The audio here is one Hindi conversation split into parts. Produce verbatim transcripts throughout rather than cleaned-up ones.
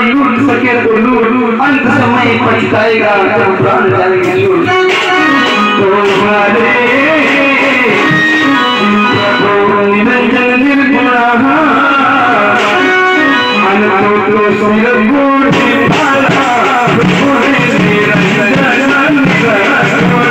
लूट सके तो लूट, अंत समय पछताएगा जब प्राण जाएंगे लूट। तो हमारे प्रभु निरंजन निर्गुण अनंतो सिर गुण निभाला, प्रभु निरंजन निर्गुण।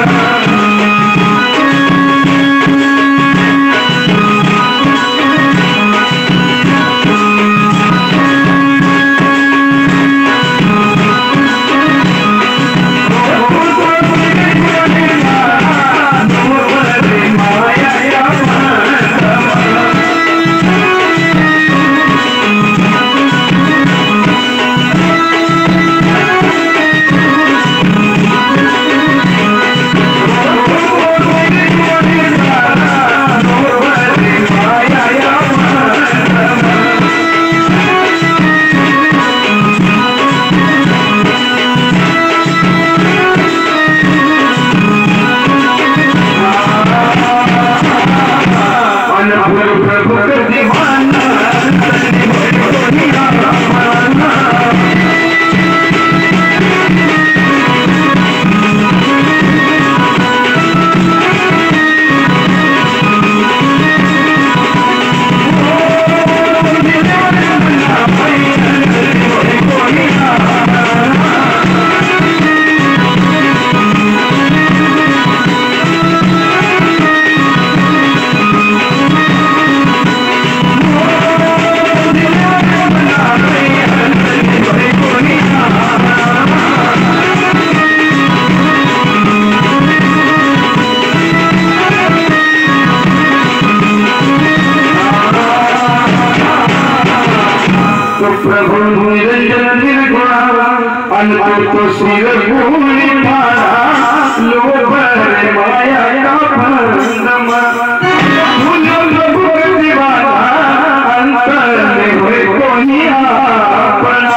प्रभु निरंजन निर्गुण अनंतो सिर गुण निभाला, लोभ माया का बंधन प्रभु दीवाना, अंतर में हुए कोई अपना।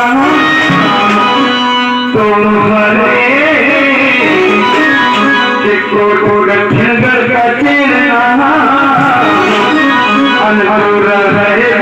तुम्हारे को दक्षिण का चिन्ह अंकुर है